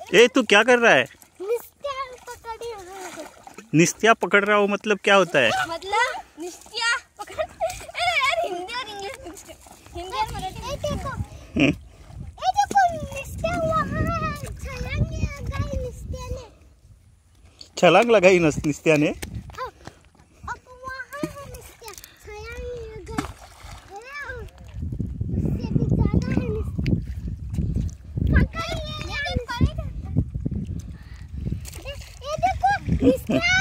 ए तू क्या कर रहा है? निस्त्या पकड़ रहा हो मतलब क्या होता है? मतलब निस्त्या पकड़ यार हिंदी और इंग्लिश मिक्स हिंदी और मराठी देखो निस्त्या वहां छलांग लगाई निस्त्या ने। अब वहां है निस्त्या छलांग गई उससे भी ज्यादा है निस्त्या पकड़ ये देखो निस्त्या